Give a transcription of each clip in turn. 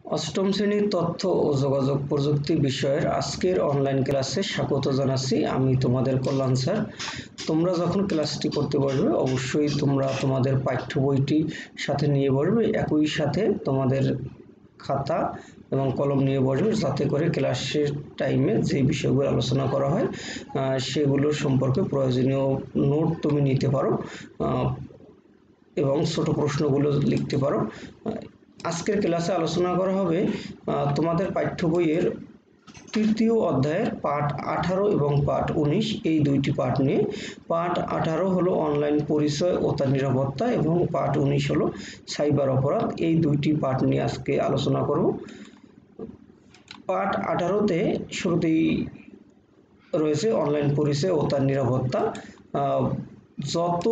অষ্টম শ্রেণীর তথ্য ও যোগাযোগ প্রযুক্তি বিষয়ের আজকের অনলাইন ক্লাসে স্বাগত জানাচ্ছি। আমি তোমাদের কল্যাণ স্যার। তোমরা যখন ক্লাসটি করতে বসবে অবশ্যই তোমরা তোমাদের পাঠ্য বইটি সাথে নিয়ে বসবে, একই সাথে তোমাদের খাতা এবং কলম নিয়ে বসবে, যাতে করে ক্লাসের টাইমে যে বিষয়গুলো আলোচনা করা হয় সেগুলোর সম্পর্কে প্রয়োজনীয় নোট তুমি নিতে পারো এবং ছোট প্রশ্নগুলো লিখতে পারো। আজকের ক্লাসে আলোচনা করা হবে তোমাদের পাঠ্য বইয়ের তৃতীয় অধ্যায়ের পাঠ 18 এবং পাঠ 19 এই দুইটি পাঠ নিয়ে। পাঠ 18 হলো অনলাইন পরিচয় ও তার নিরাপত্তা এবং পাঠ 19 হলো সাইবার অপরাধ। এই দুইটি পাঠ নিয়ে আজকে আলোচনা করব। পাঠ 18তে শুরুতেই রয়েছে অনলাইন পরিচয় ও তার নিরাপত্তা। যত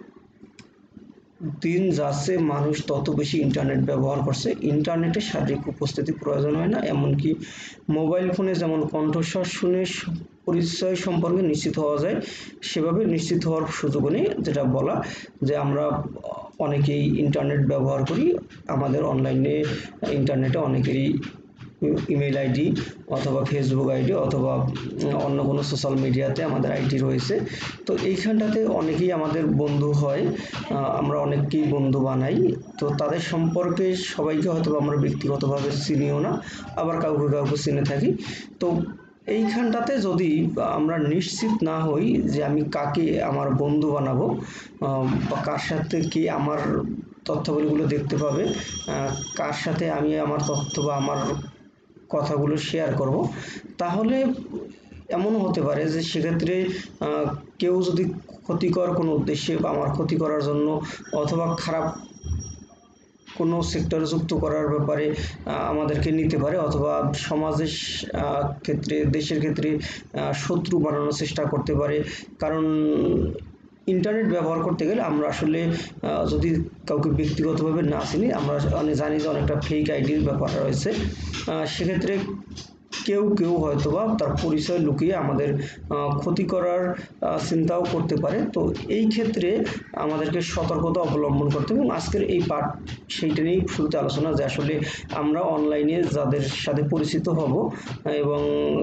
দিন যাচ্ছে মানুষ তত বেশি ইন্টারনেট ব্যবহার করছে। ইন্টারনেটে শারীরিক উপস্থিতি প্রয়োজন হয় না, এমনকি মোবাইল ফোনে যেমন কণ্ঠস্বর শুনে পরিচয় সম্পর্কে নিশ্চিত হওয়া যায়, সেভাবে নিশ্চিত হওয়ার সুযোগও নেই। যেটা বলা যে আমরা অনেকেই ইন্টারনেট ব্যবহার করি, আমাদের অনলাইনে ইন্টারনেটে অনেকেরই ইমেল আইডি অথবা ফেসবুক আইডি অথবা অন্য কোনো সোশ্যাল মিডিয়াতে আমাদের আইডি রয়েছে। তো এইখানটাতে অনেকেই আমাদের বন্ধু হয়, আমরা অনেককেই বন্ধু বানাই। তো তাদের সম্পর্কে সবাইকে হয়তো আমরা ব্যক্তিগতভাবে চিনিও না, আবার কাউকে কাউকে চিনে থাকি। তো এইখানটাতে যদি আমরা নিশ্চিত না হই যে আমি কাকে আমার বন্ধু বানাবো বা কার সাথে কি আমার তথ্যাবলীগুলো দেখতে পাবে, কার সাথে আমি আমার তথ্য বা আমার কথাগুলো শেয়ার করব, তাহলে এমন হতে পারে যে সেক্ষেত্রে কেউ যদি ক্ষতিকর কোনো উদ্দেশ্যে বা আমার ক্ষতি করার জন্য অথবা খারাপ কোনো সেক্টরে যুক্ত করার ব্যাপারে আমাদেরকে নিতে পারে, অথবা সমাজের ক্ষেত্রে দেশের ক্ষেত্রে শত্রু বানানোর চেষ্টা করতে পারে। কারণ ইন্টারনেট ব্যবহার করতে গেলে আমরা আসলে যদি কাউকে ব্যক্তিগতভাবে না চিনি, আমরা জানি যে অনেকটা ফেক আইডির ব্যাপার রয়েছে। সেক্ষেত্রে কেউ কেউ হয়তোবা তার পরিচয় লুকিয়ে আমাদের ক্ষতি করার চিন্তাও করতে পারে। তো এই ক্ষেত্রে আমাদেরকে সতর্কতা অবলম্বন করতে হবে। এবং আজকের এই পাঠ সেইটা নিয়েই শুরুতে আলোচনা, যে আসলে আমরা অনলাইনে যাদের সাথে পরিচিত হব এবং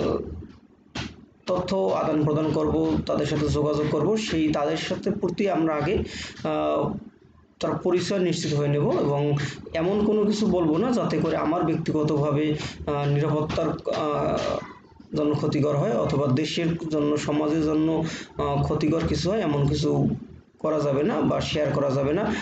তথ্য আদান প্রদান করব, তাদের সাথে যোগাযোগ করব, তাদের সাথে প্রতি আমরা আগে তার পরিচয় নিশ্চিত হয়ে নেব এবং এমন কোনো কিছু বলবো না যাতে করে আমার ব্যক্তিগতভাবে নিরাপত্তার জন্য ক্ষতিকর হয় অথবা দেশের জন্য সমাজের জন্য ক্ষতিকর কিছু হয়, এমন কিছু করা যাবে না বা শেয়ার করা যাবে না।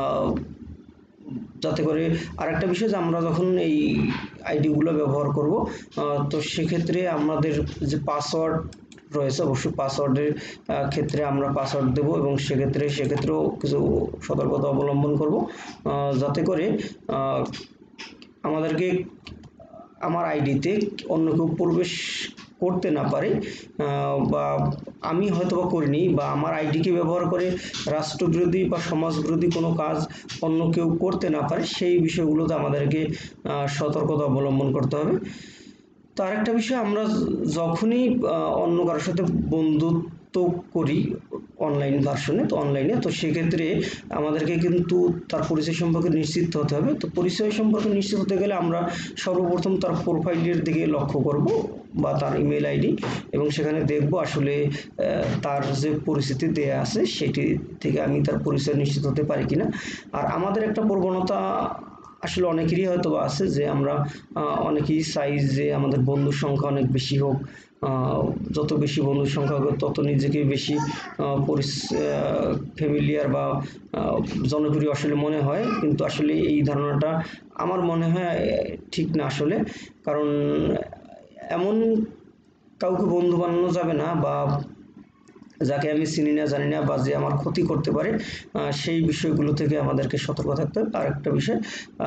যাতে করে আরেকটা বিষয়, যে আমরা যখন এই আইডিগুলো ব্যবহার করব তো সেক্ষেত্রে আমাদের যে পাসওয়ার্ড রয়েছে, অবশ্যই পাসওয়ার্ডের ক্ষেত্রে আমরা পাসওয়ার্ড দেব এবং সেক্ষেত্রেও কিছু সতর্কতা অবলম্বন করব, যাতে করে আমাদেরকে আমার আইডিতে অন্য কেউ প্রবেশ করতে না পারে, বা আমি হয়তোবা করিনি বা আমার আইডিকে ব্যবহার করে রাষ্ট্রবিরোধী বা সমাজবিরোধী কোনো কাজ অন্য কেউ করতে না পারে, সেই বিষয়গুলোতে আমাদেরকে সতর্কতা অবলম্বন করতে হবে। তো আরেকটা বিষয়, আমরা যখনই অন্য কারোর সাথে বন্ধুত্ব করি অনলাইনে, তো সেক্ষেত্রে আমাদেরকে কিন্তু তার পরিচয় সম্পর্কে নিশ্চিত হতে হবে। তো পরিচয় সম্পর্কে নিশ্চিত হতে গেলে আমরা সর্বপ্রথম তার প্রোফাইলের দিকে লক্ষ্য করব বা তার ইমেল আইডি, এবং সেখানে দেখব আসলে তার যে পরিচিতি দেয়া আছে সেটি থেকে আমি তার পরিচয় নিশ্চিত হতে পারি কিনা। আর আমাদের একটা প্রবণতা আসলে অনেকেরই হয়তো আছে, যে আমরা অনেকেই চাই যে আমাদের বন্ধুর সংখ্যা অনেক বেশি হোক, যত বেশি বন্ধুর সংখ্যা হোক তত নিজেকে বেশি ফ্যামিলিয়ার বা জনপ্রিয় আসলে মনে হয়। কিন্তু আসলে এই ধারণাটা আমার মনে হয় ঠিক না আসলে। কারণ এমন কাউকে বন্ধু বানানো যাবে না বা যাকে আমি চিনি না জানি না বা যে আমার ক্ষতি করতে পারে, সেই বিষয়গুলো থেকে আমাদেরকে সতর্ক থাকতে হবে। আরেকটা বিষয়,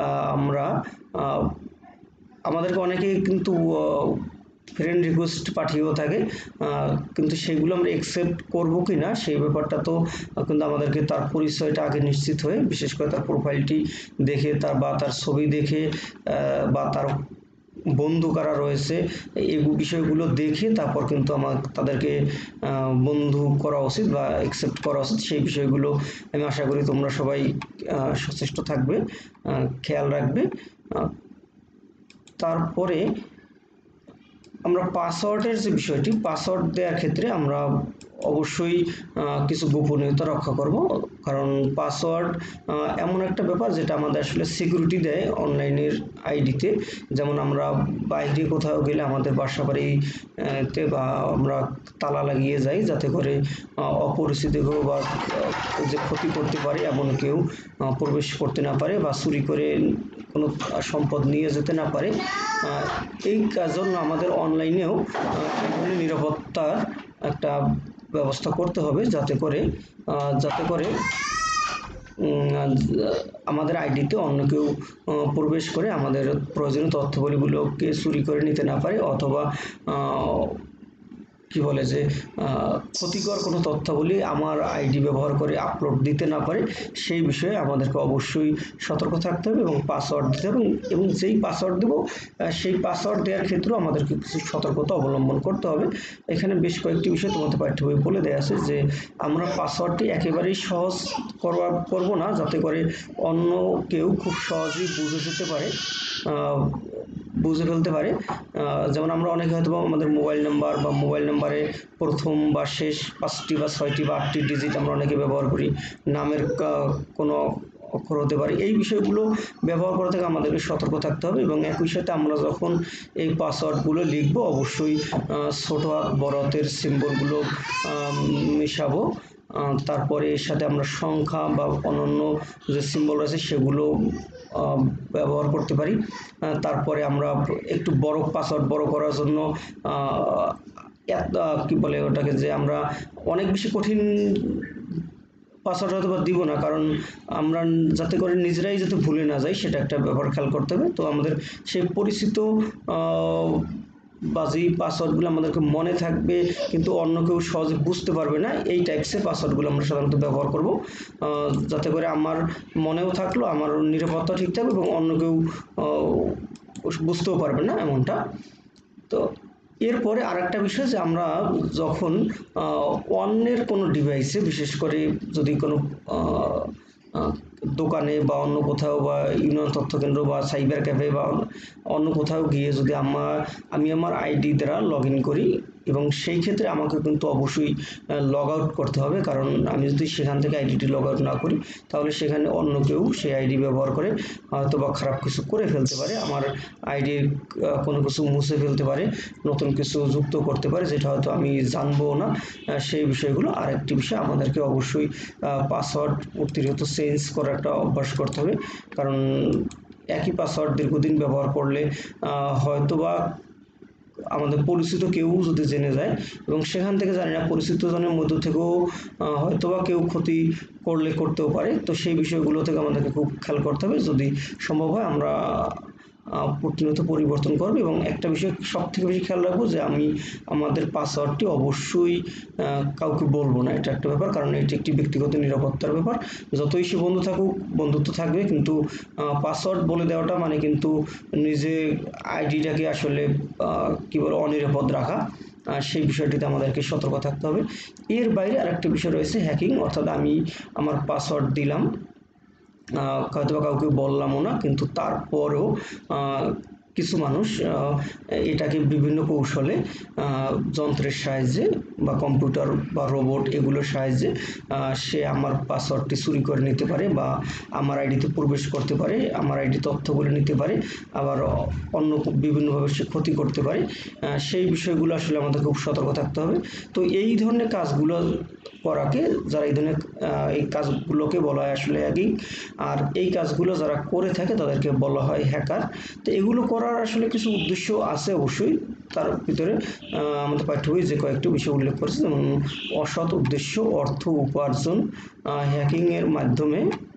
আমাদেরকে অনেকেই কিন্তু ফ্রেন্ড রিকোয়েস্ট পাঠিয়েও থাকে, কিন্তু সেগুলো আমরা অ্যাকসেপ্ট করবো কি না সেই ব্যাপারটা তো কিন্তু আমাদেরকে তার পরিচয়টা আগে নিশ্চিত হয়ে, বিশেষ করে তার প্রোফাইলটি দেখে তার ছবি দেখে বা তার বন্ধু কারা রয়েছে এই বিষয়গুলো দেখে তারপর কিন্তু তাদেরকে বন্ধু করা উচিত বা অ্যাকসেপ্ট করা উচিত। সেই বিষয়গুলো আমি আশা করি তোমরা সবাই সচেষ্ট থাকবে, খেয়াল রাখবে। তারপরে আমরা পাসওয়ার্ডের যে বিষয়টি, পাসওয়ার্ড দেওয়ার ক্ষেত্রে আমরা অবশ্যই কিছু গোপনীয়তা রক্ষা করব, কারণ পাসওয়ার্ড এমন একটা ব্যাপার যেটা আমাদের আসলে সিকিউরিটি দেয় অনলাইনের আইডিতে। যেমন আমরা বাইরে কোথাও গেলে আমাদের বাসা বাড়িতে বা আমরা তালা লাগিয়ে যাই, যাতে করে অপরিচিত কেউ বা যে ক্ষতি করতে পারে এমন কেউ প্রবেশ করতে না পারে বা চুরি করে কোনো সম্পদ নিয়ে যেতে না পারে। এই জন্য আমাদের অনলাইনেও নিরাপত্তার একটা ব্যবস্থা করতে হবে, যাতে করে আমাদের আইডিতে অন্য কেউ প্রবেশ করে আমাদের প্রয়োজনীয় তথ্যাবলীগুলোকে চুরি করে নিতে না পারে, অথবা কি বলে যে ক্ষতিকর কোনো তথ্যাবলী আমার আইডি ব্যবহার করে আপলোড দিতে না পারে। সেই বিষয়ে আমাদেরকে অবশ্যই সতর্ক থাকতে হবে এবং পাসওয়ার্ড দিতে হবে, এবং যেই পাসওয়ার্ড দেব সেই পাসওয়ার্ড দেওয়ার ক্ষেত্রেও আমাদেরকে কিছু সতর্কতা অবলম্বন করতে হবে। এখানে বেশ কয়েকটি বিষয় তোমাদের পাঠ্য বই বলে দেওয়া আছে যে আমরা পাসওয়ার্ডটি একেবারেই সহজ করব না, যাতে করে অন্য কেউ খুব সহজেই বুঝে ফেলতে পারে। যেমন আমরা অনেকে হয়তো আমাদের মোবাইল নাম্বার বা মোবাইল নাম্বারে প্রথম বা শেষ 5টি বা 6টি বা 8টি ডিজিট আমরা অনেকে ব্যবহার করি, নামের কোনো অক্ষর হতে পারে। এই বিষয়গুলো ব্যবহার করা থেকে আমাদেরকে সতর্ক থাকতে হবে, এবং একই সাথে আমরা যখন এই পাসওয়ার্ডগুলো লিখব অবশ্যই ছোট হাত বড় হাতের সিম্বলগুলো মেশাবো। তারপরে এর সাথে আমরা সংখ্যা বা অন্যান্য যে সিম্বল আছে সেগুলো ব্যবহার করতে পারি। তারপরে আমরা একটু বড় পাসওয়ার্ড বড় করার জন্য কি বলে ওটাকে, যে আমরা অনেক বেশি কঠিন পাসওয়ার্ড হয়তো বা দিব না, কারণ আমরা যাতে করে নিজেরাই যাতে ভুলে না যাই সেটা একটা ব্যাপার খেয়াল করতে হবে। তো আমাদের সেই পরিচিত বা যেই পাসওয়ার্ডগুলো আমাদেরকে মনে থাকবে কিন্তু অন্য কেউ সহজে বুঝতে পারবে না, এই টাইপসের পাসওয়ার্ডগুলো আমরা সাধারণত ব্যবহার করব, যাতে করে আমার মনেও থাকলো, আমার নিরাপত্তা ঠিক থাকবে এবং অন্য কেউ বুঝতেও পারবে না এমনটা। তো এরপরে আরেকটা বিষয় যে আমরা যখন অন্যের কোনো ডিভাইসে, বিশেষ করে যদি কোনো দোকানে বা অন্য কোথাও বা ইউনিয়ন তথ্য কেন্দ্র বা সাইবার ক্যাফে বা অন্য কোথাও গিয়ে যদি আমি আমার আইডি দ্বারা লগ ইন করি, এবং সেই ক্ষেত্রে আমাকে কিন্তু অবশ্যই লগ আউট করতে হবে, কারণ আমি যদি সেখান থেকে আইডিটি লগ আউট না করি তাহলে সেখানে অন্য কেউ সেই আইডি ব্যবহার করে হয়তো বা খারাপ কিছু করে ফেলতে পারে, আমার আইডির কোনো কিছু মুছে ফেলতে পারে, নতুন কিছু যুক্ত করতে পারে যেটা হয়তো আমি জানবো না। সেই বিষয়গুলো আরেকটি বিষয়, আমাদেরকে অবশ্যই পাসওয়ার্ড প্রতিনিয়ত চেঞ্জ করার একটা অভ্যাস করতে হবে, কারণ একই পাসওয়ার্ড দীর্ঘদিন ব্যবহার করলে হয়তোবা আমাদের পরিচিত কেউ যদি জেনে যায়, এবং সেখান থেকে জানি না পরিচিত জনের মধ্য থেকেও হয়তোবা কেউ ক্ষতি করতেও পারে। তো সেই বিষয়গুলো থেকে আমাদেরকে খুব খেয়াল করতে হবে, যদি সম্ভব হয় আমরা প্রতিনিয়ত পরিবর্তন করব। এবং একটা বিষয় সব থেকে বেশি খেয়াল রাখবো যে আমি আমাদের পাসওয়ার্ডটি অবশ্যই কাউকে বলবো না, এটা একটা ব্যাপার, কারণ এটি একটি ব্যক্তিগত নিরাপত্তার ব্যাপার। যতই সে বন্ধু থাকুক, বন্ধুত্ব থাকবে, কিন্তু পাসওয়ার্ড বলে দেওয়াটা মানে কিন্তু নিজে আইডিটাকে আসলে কি বলে অনিরাপদ রাখা, সেই বিষয়টিতে আমাদেরকে সতর্ক থাকতে হবে। এর বাইরে আরেকটা বিষয় রয়েছে হ্যাকিং, অর্থাৎ আমি আমার পাসওয়ার্ড দিলাম, হয়তো বা কাউকে বললামও না, কিন্তু তারপরেও কিছু মানুষ এটাকে বিভিন্ন কৌশলে যন্ত্রের সাহায্যে বা কম্পিউটার বা রোবট এগুলোর সাহায্যে সে আমার পাসওয়ার্ডটি চুরি করে নিতে পারে বা আমার আইডিতে প্রবেশ করতে পারে, আমার আইডি তথ্যগুলো নিতে পারে, আবার অন্য বিভিন্নভাবে সে ক্ষতি করতে পারে। সেই বিষয়গুলো আসলে আমাদের খুব সতর্ক থাকতে হবে। তো এই ধরনের কাজগুলো করাকে, যারা এই কাজগুলোকে বলা হয় আসলে হ্যাকিং, আর এই কাজগুলো যারা করে থাকে তাদেরকে বলা হয় হ্যাকার। তো এগুলো করার আসলে কিছু উদ্দেশ্য আছে অবশ্যই, তার ভিতরে আমাদের পাঠ্য বই যে কয়েকটি বিষয় উল্লেখ করেছে, যেমন অসৎ উদ্দেশ্য, অর্থ উপার্জন, হ্যাকিংয়ের মাধ্যমে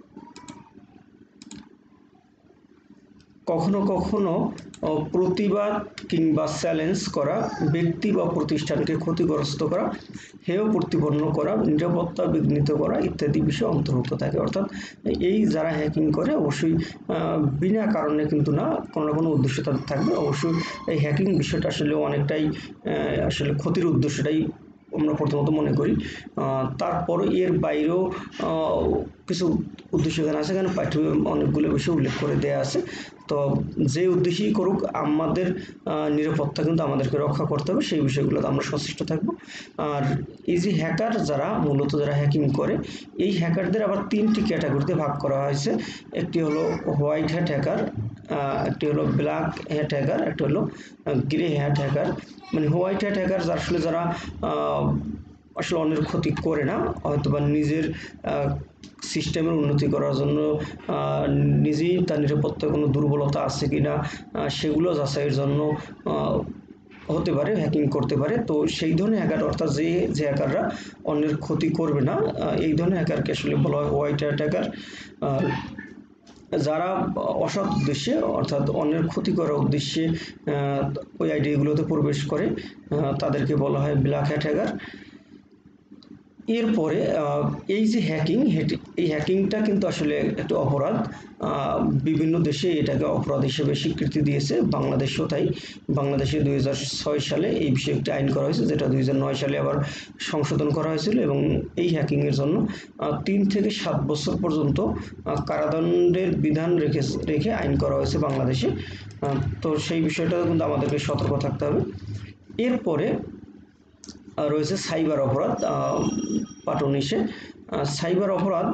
কখনো কখনো প্রতিবাদ কিংবা চ্যালেঞ্জ করা, ব্যক্তি বা প্রতিষ্ঠানকে ক্ষতিগ্রস্ত করা, হেয় প্রতিপন্ন করা, নিরাপত্তা বিঘ্নিত করা ইত্যাদি বিষয় অন্তর্ভুক্ত থাকে। অর্থাৎ এই যারা হ্যাকিং করে অবশ্যই বিনা কারণে কিন্তু না, কোনো না কোনো উদ্দেশ্য তাদের থাকবে। অবশ্যই এই হ্যাকিং বিষয়টা আসলে অনেকটাই আসলে ক্ষতির উদ্দেশ্যটাই আমরা প্রথমত মনে করি। তারপর এর বাইরেও কিছু উদ্দেশ্য এখানে আছে, এখানে পাঠ্যবই অনেকগুলো বিষয় উল্লেখ করে দেওয়া আছে। তো যে উদ্দেশ্যেই করুক আমাদের নিরাপত্তা কিন্তু আমাদেরকে রক্ষা করতে হবে, সেই বিষয়গুলোতে আমরা সচেষ্ট থাকবো। আর এই যে হ্যাকার যারা মূলত যারা হ্যাকিং করে, এই হ্যাকারদের আবার 3টি ক্যাটাগরিতে ভাগ করা হয়েছে। একটি হলো হোয়াইট হ্যাট হ্যাকার, একটি হলো ব্ল্যাক হ্যাট হ্যাকার, একটি হলো গ্রে হ্যাট হ্যাকার। মানে হোয়াইট হ্যাট হ্যাকার আসলে যারা আসলে অন্যের ক্ষতি করে না, হয়তোবা নিজের সিস্টেমের উন্নতি করার জন্য নিজেই তার নিরাপত্তায় কোনো দুর্বলতা আছে কিনা সেগুলো যাচাইয়ের জন্য হতে পারে, হ্যাকিং করতে পারে। তো সেই ধরনের হ্যাকার, অর্থাৎ যে হ্যাকাররা অন্যের ক্ষতি করবে না, এই ধরনের হ্যাকারকে আসলে বলা হয় হোয়াইট হ্যাট হ্যাকার। যারা অসৎ উদ্দেশ্যে অর্থাৎ অন্যের ক্ষতি করার উদ্দেশ্যে ওই আইডিগুলোতে প্রবেশ করে তাদেরকে বলা হয় ব্ল্যাক হ্যাট হ্যাকার। এরপরে এই যে হ্যাকিং, এই হ্যাকিংটা কিন্তু আসলে একটা অপরাধ। বিভিন্ন দেশে এটাকে অপরাধ হিসেবে স্বীকৃতি দিয়েছে, বাংলাদেশও তাই। বাংলাদেশে 2006 সালে এই বিষয়ে একটি আইন করা হয়েছে, যেটা 2009 সালে আবার সংশোধন করা হয়েছিল, এবং এই হ্যাকিংয়ের জন্য 3 থেকে 7 বছর পর্যন্ত কারাদণ্ডের বিধান রেখে আইন করা হয়েছে বাংলাদেশে। তো সেই বিষয়টা কিন্তু আমাদেরকে সতর্ক থাকতে হবে। এরপরে রয়েছে সাইবার অপরাধ, পার্ট 19-এ। সাইবার অপরাধ,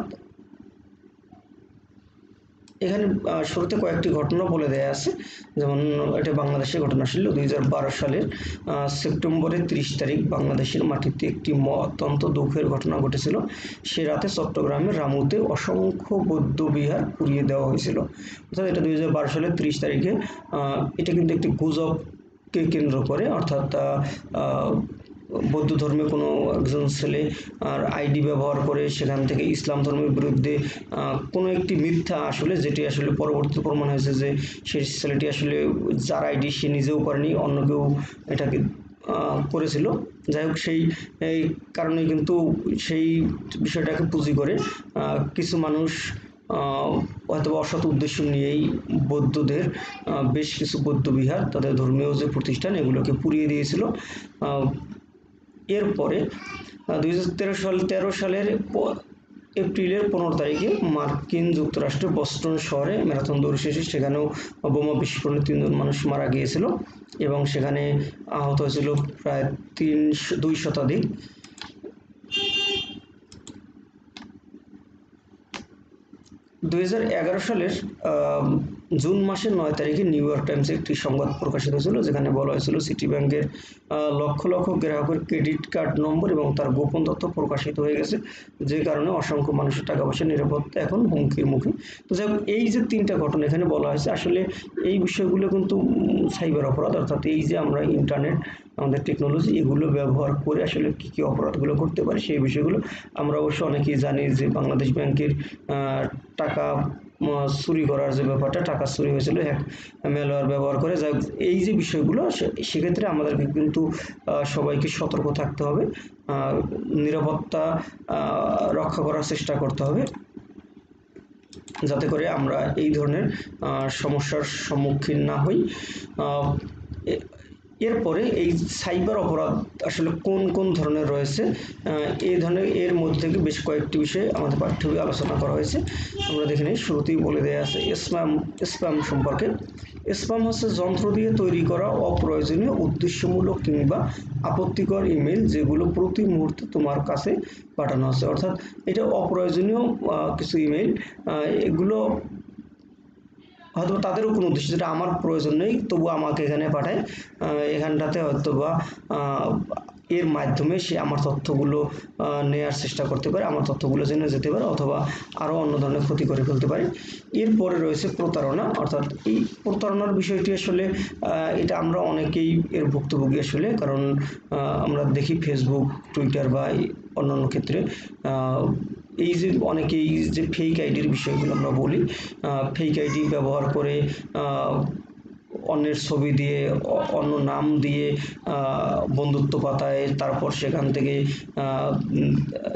এখানে শুরুতে কয়েকটি ঘটনা বলে দেয়া আছে। যেমন এটা বাংলাদেশের ঘটনা ছিল 2012 সালের সেপ্টেম্বরের 30 তারিখ বাংলাদেশের মাটিতে একটি অত্যন্ত দুঃখের ঘটনা ঘটেছিল। সে রাতে চট্টগ্রামের রামুতে অসংখ্য বৌদ্ধ বিহার পুড়িয়ে দেওয়া হয়েছিল। অর্থাৎ এটা 2012 সালের 30 তারিখে। এটা কিন্তু একটি গুজবকে কেন্দ্র করে, অর্থাৎ বৌদ্ধ ধর্মে কোনো একজন ছেলে আর আইডি ব্যবহার করে সেখান থেকে ইসলাম ধর্মের বিরুদ্ধে কোনো একটি মিথ্যা, আসলে যেটি আসলে পরবর্তীতে প্রমাণ হয়েছে যে সেই ছেলেটি আসলে যার আইডি সে নিজেও করেনি, অন্য কেউ এটাকে করেছিল। যাই হোক, সেই কারণে কিন্তু সেই বিষয়টাকে পুঁজি করে কিছু মানুষ হয়তো অসৎ উদ্দেশ্য নিয়েই বৌদ্ধদের বেশ কিছু বৌদ্ধ বিহার, তাদের ধর্মীয় যে প্রতিষ্ঠান, এগুলোকে পুড়িয়ে দিয়েছিল। এরপরে 2013 সালের এপ্রিলের 15 তারিখে মার্কিন যুক্তরাষ্ট্রের বস্টন শহরে ম্যারাথন দৌড় শেষে সেখানেও বোমা বিস্ফোরণে 3 জন মানুষ মারা গিয়েছিল, এবং সেখানে আহত হয়েছিল প্রায় 2 শতাধিক। 2011 সালের জুন মাসের 9 তারিখে নিউ ইয়র্ক টাইমসে একটি সংবাদ প্রকাশিত হয়েছিল, যেখানে বলা হয়েছিল সিটি ব্যাংকের লক্ষ লক্ষ গ্রাহকের ক্রেডিট কার্ড নম্বর এবং তার গোপন তথ্য প্রকাশিত হয়ে গেছে, যে কারণে অসংখ্য মানুষের টাকা পয়সার নিরাপত্তা এখন হুমকির মুখে। তো যাই হোক, এই যে 3টা ঘটনা এখানে বলা হয়েছে, আসলে এই বিষয়গুলো কিন্তু সাইবার অপরাধ, অর্থাৎ এই যে আমরা ইন্টারনেট, আমাদের টেকনোলজি, এগুলো ব্যবহার করে আসলে কী কী অপরাধগুলো করতে পারি সেই বিষয়গুলো আমরা অবশ্য অনেকেই জানি। যে বাংলাদেশ ব্যাংকের টাকা চুরি করার যে ব্যাপারটা, টাকা চুরি হয়েছিল ম্যালওয়্যার ব্যবহার করে। যাই হোক, এই যে বিষয়গুলো, সেক্ষেত্রে আমাদেরকে কিন্তু সবাইকে সতর্ক থাকতে হবে, নিরাপত্তা রক্ষা করার চেষ্টা করতে হবে, যাতে করে আমরা এই ধরনের সমস্যার সম্মুখীন না হই। এরপরে এই সাইবার অপরাধ আসলে কোন কোন ধরনের রয়েছে, এই ধরনের এর মধ্যে থেকে বেশ কয়েকটি বিষয়ে আমাদের পাঠ্যবই আলোচনা করা হয়েছে। আমরা দেখে নিই, শুরুতেই বলে দেওয়া আছে স্প্যাম সম্পর্কে। স্প্যাম হচ্ছে যন্ত্র দিয়ে তৈরি করা অপ্রয়োজনীয়, উদ্দেশ্যমূলক কিংবা আপত্তিকর ইমেল, যেগুলো প্রতি মুহূর্তে তোমার কাছে পাঠানো হচ্ছে। অর্থাৎ এটা অপ্রয়োজনীয় কিছু ইমেল, এগুলো হয়তো তাদেরও কোনো উদ্দেশ্য, যেটা আমার প্রয়োজন নেই তবু আমাকে এখানে পাঠায়, এখানটাতে হয়তো বা এর মাধ্যমে সে আমার তথ্যগুলো নেওয়ার চেষ্টা করতে পারে, আমার তথ্যগুলো জেনে যেতে পারে, অথবা আরও অন্য ধরনের ক্ষতি করে ফেলতে পারে। এরপরে রয়েছে প্রতারণা, অর্থাৎ এই প্রতারণার বিষয়টি আসলে এটা আমরা অনেকেই এর ভুক্তভোগী আসলে, কারণ আমরা দেখি ফেসবুক, টুইটার বা অন্যান্য ক্ষেত্রে এই যে অনেকেই যে ফেক আইডির বিষয়গুলো আমরা বলি, ফেক আইডি ব্যবহার করে অন্যের ছবি দিয়ে, অন্য নাম দিয়ে বন্ধুত্ব পাতায়, তারপর সেখান থেকে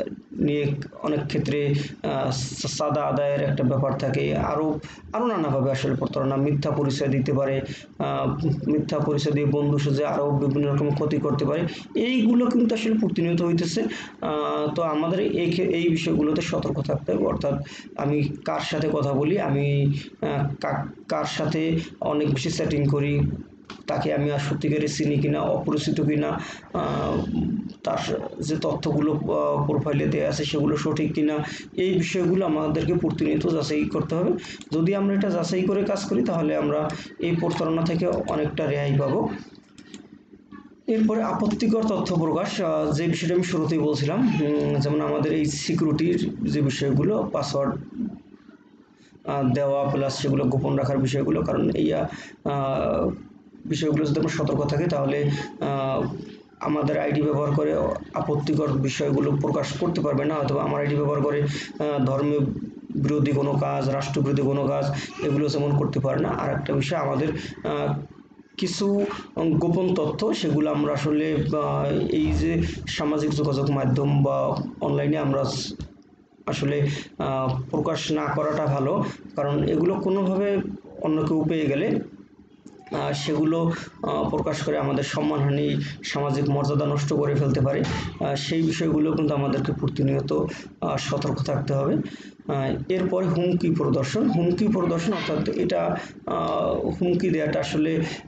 নিয়ে অনেক ক্ষেত্রে চাঁদা আদায়ের একটা ব্যাপার থাকে, আরও আরও নানাভাবে আসলে প্রতারণা, মিথ্যা পরিচয় দিতে পারে, মিথ্যা পরিচয় দিয়ে বন্ধু সেজে আরও বিভিন্ন রকম ক্ষতি করতে পারে। এইগুলো কিন্তু আসলে প্রতিনিয়ত হইতেছে। তো আমাদের এই বিষয়গুলোতে সতর্ক থাকতে হবে। অর্থাৎ আমি কার সাথে কথা বলি, আমি কার সাথে অনেক বেশি চ্যাটিং করি, তাকে আমি আর সত্যিকারে চিনি কিনা, অপরিচিত কিনা, তার যে তথ্যগুলো প্রোফাইলে দেওয়া আছে সেগুলো সঠিক কিনা, এই বিষয়গুলো আমাদেরকে প্রতিনিয়ত যাচাই করতে হবে। যদি আমরা এটা যাচাই করে কাজ করি তাহলে আমরা এই প্রতারণা থেকে অনেকটা রেহাই পাবো। এরপরে আপত্তিকর তথ্য প্রকাশ, যে বিষয়টা আমি শুরুতেই বলছিলাম, যেমন আমাদের এই সিকিউরিটির যে বিষয়গুলো, পাসওয়ার্ড দেওয়া প্লাস সেগুলো গোপন রাখার বিষয়গুলো, কারণ এই বিষয়গুলো যদি আমরা সতর্ক থাকি তাহলে আমাদের আইডি ব্যবহার করে আপত্তিকর বিষয়গুলো প্রকাশ করতে পারবে না। হয়তো আমার আইডি ব্যবহার করে ধর্মীয় বিরোধী কোনো কাজ, রাষ্ট্রবিরোধী কোনো কাজ, এগুলো যেমন করতে পারে না। আর একটা বিষয়, আমাদের কিছু গোপন তথ্য সেগুলো আমরা আসলে এই যে সামাজিক যোগাযোগ মাধ্যম বা অনলাইনে আমরা আসলে প্রকাশ না করাটা ভালো, কারণ এগুলো কোনোভাবে অন্য কেউ পেয়ে গেলে সেগুলো প্রকাশ করে আমাদের সম্মানহানি, সামাজিক মর্যাদা নষ্ট করে ফেলতে পারে। সেই বিষয়গুলো কিন্তু আমাদেরকে প্রতিনিয়ত সতর্ক থাকতে হবে। এরপরে হুমকি প্রদর্শন, অর্থাৎ এটা হুমকি দেওয়াটা আসলে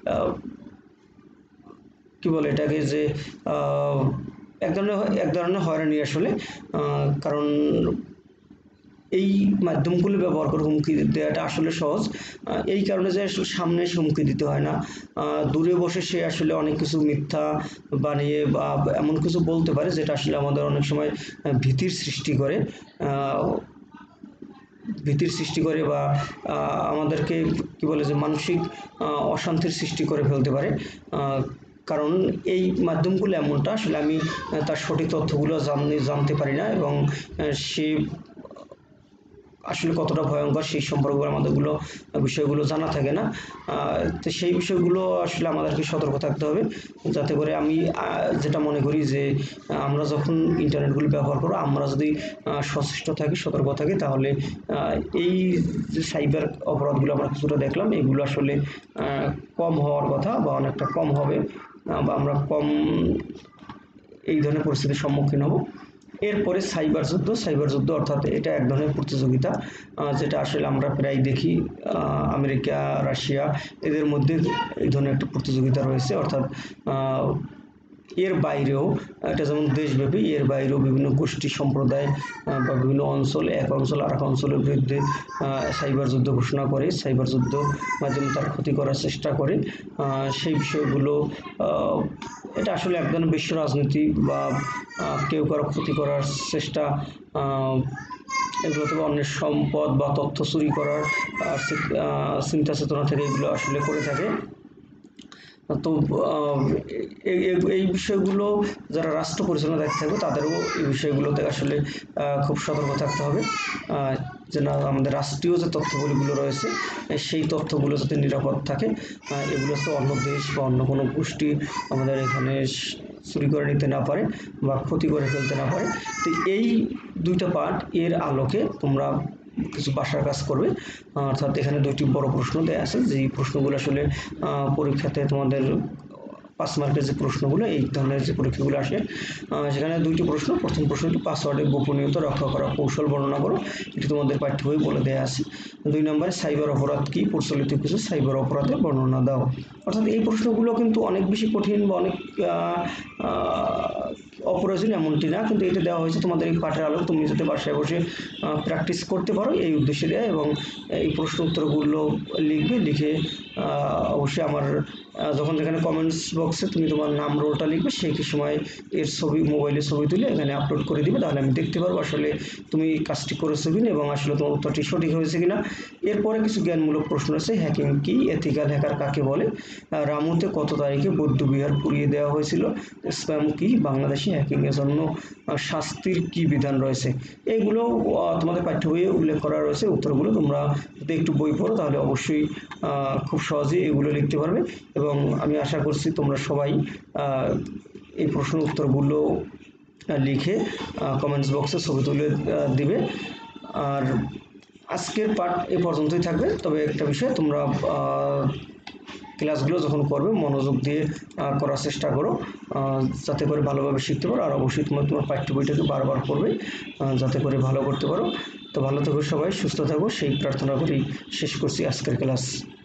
কি বলে এটাকে, যে এক ধরনের হয়রানি আসলে, কারণ এই মাধ্যমগুলো ব্যবহার করে হুমকি দেওয়াটা আসলে সহজ, এই কারণে যে আসলে সামনে এসে হুমকি দিতে হয় না, দূরে বসে সে আসলে অনেক কিছু মিথ্যা বানিয়ে বা এমন কিছু বলতে পারে যেটা আসলে আমাদের অনেক সময় ভীতির সৃষ্টি করে বা আমাদেরকে কি বলে যে মানসিক অশান্তির সৃষ্টি করে ফেলতে পারে। কারণ এই মাধ্যমগুলো এমনটা, আসলে আমি তার সঠিক তথ্যগুলো জানতে পারি না, এবং সে আসলে কতটা ভয়ঙ্কর সেই সম্পর্কে আমাদেরগুলো বিষয়গুলো জানা থাকে না। তো সেই বিষয়গুলো আসলে আমাদেরকে সতর্ক থাকতে হবে, যাতে করে আমি যেটা মনে করি যে আমরা যখন ইন্টারনেটগুলো ব্যবহার করব, আমরা যদি সচেষ্ট থাকি, সতর্ক থাকি, তাহলে এই যে সাইবার অপরাধগুলো আমরা কিছুটা দেখলাম, এগুলো আসলে কম হওয়ার কথা বা অনেকটা কম হবে, বা আমরা কম এই ধরনের পরিস্থিতির সম্মুখীন হব। এরপরে সাইবার যুদ্ধ অর্থাৎ এটা এক ধরনের প্রতিযোগিতা, যেটা আসলে আমরা প্রায় দেখি আমেরিকা, রাশিয়া, এদের মধ্যে এই ধরনের একটা প্রতিযোগিতা রয়েছে। অর্থাৎ এর বাইরেও, এটা যেমন দেশব্যাপী, এর বাইরেও বিভিন্ন গোষ্ঠী, সম্প্রদায় বা বিভিন্ন অঞ্চল, এক অঞ্চল আর এক অঞ্চলের বিরুদ্ধে সাইবার যুদ্ধ ঘোষণা করে, সাইবার যুদ্ধ মাধ্যমে তার ক্ষতি করার চেষ্টা করে। সেই বিষয়গুলো, এটা আসলে এক ধরনের বিশ্ব রাজনীতি বা কেউ কারো ক্ষতি করার চেষ্টা, এগুলো থেকে অন্যের সম্পদ বা তথ্য চুরি করার চিন্তা চেতনা থেকে এগুলো আসলে করে থাকে। তো এই বিষয়গুলো যারা রাষ্ট্র পরিচালনা দায়িত্বে থাকবে তাদেরও এই বিষয়গুলোতে আসলে খুব সতর্ক থাকতে হবে, যেন আমাদের রাষ্ট্রীয় যে তথ্যগুলো রয়েছে সেই তথ্যগুলো যাতে নিরাপদ থাকে, এগুলো তো অন্য দেশ বা অন্য কোনো গোষ্ঠী আমাদের এখানে চুরি করে নিতে না পারে বা ক্ষতি করে ফেলতে না পারে। তো এই দুইটা পার্ট এর আলোকে তোমরা কিছু বাসার কাজ করবে। অর্থাৎ এখানে দুইটি বড় প্রশ্ন দেওয়া আছে, যেই প্রশ্নগুলো আসলে পরীক্ষাতে তোমাদের 5 মার্কের যে প্রশ্নগুলো, এই ধরনের যে পরীক্ষাগুলো আসে, সেখানে দুইটি প্রশ্ন। প্রথম প্রশ্নটি পাসওয়ার্ডের গোপনীয়তা রক্ষা করার কৌশল বর্ণনা করো, এটি তোমাদের পাঠ্য বই বলে দেওয়া আছে। 2 নম্বরে সাইবার অপরাধ কি, প্রচলিত কিছু সাইবার অপরাধের বর্ণনা দাও। অর্থাৎ এই প্রশ্নগুলো কিন্তু অনেক বেশি কঠিন বা অনেক অপ্রয়োজনীয় এমনটি না, কিন্তু এটা দেওয়া হয়েছে তোমাদের এই পাঠের আলোকে তুমি যাতে বাসায় বসে প্র্যাকটিস করতে পারো এই উদ্দেশ্যে দেয়, এবং এই প্রশ্ন উত্তরগুলো লিখে অবশ্যই আমার যখন যেখানে কমেন্টস বক্সে তুমি তোমার নাম, রোলটা লিখবে, সেই সময় এর ছবি, মোবাইলের ছবি তুলে এখানে আপলোড করে দিবে, তাহলে আমি দেখতে পারবো আসলে তুমি কাজটি করেছো কিনা এবং আসলে তোমার উত্তরটি সঠিক হয়েছে কিনা। এরপরে কিছু জ্ঞানমূলক প্রশ্ন আছে। হ্যাকিং কি, এথিক্যাল হ্যাকার কাকে বলে, রামুতে কত তারিখে বৌদ্ধবিহার পুড়িয়ে দেওয়া হয়েছিল, স্প্যাম কি, বাংলাদেশে হ্যাকিংয়ের জন্য শাস্তির কি বিধান রয়েছে। এইগুলো তোমাদের পাঠ্য বইয়ে উল্লেখ করা রয়েছে। উত্তরগুলো তোমরা যদি একটু বই পড়ো তাহলে অবশ্যই খুব সহজেই এগুলো লিখতে পারবে, এবং আমি আশা করছি তোমরা সবাই এই প্রশ্ন উত্তরগুলো লিখে কমেন্টস বক্সে ছবি তুলে দিবে। আর আজকের পার্ট এই পর্যন্তই থাকবে। তবে একটা বিষয়, তোমরা ক্লাসগুলো যখন করবে মনোযোগ দিয়ে করার চেষ্টা করো, যাতে করে ভালোভাবে শিখতে পারো। আর অবশ্যই তোমার পাঠ্য বইটাকে বারবার পড়বে, যাতে করে ভালো করতে পারো। তো ভালো থেকো সবাই, সুস্থ থাকো, সেই প্রার্থনা করেই শেষ করছি আজকের ক্লাস।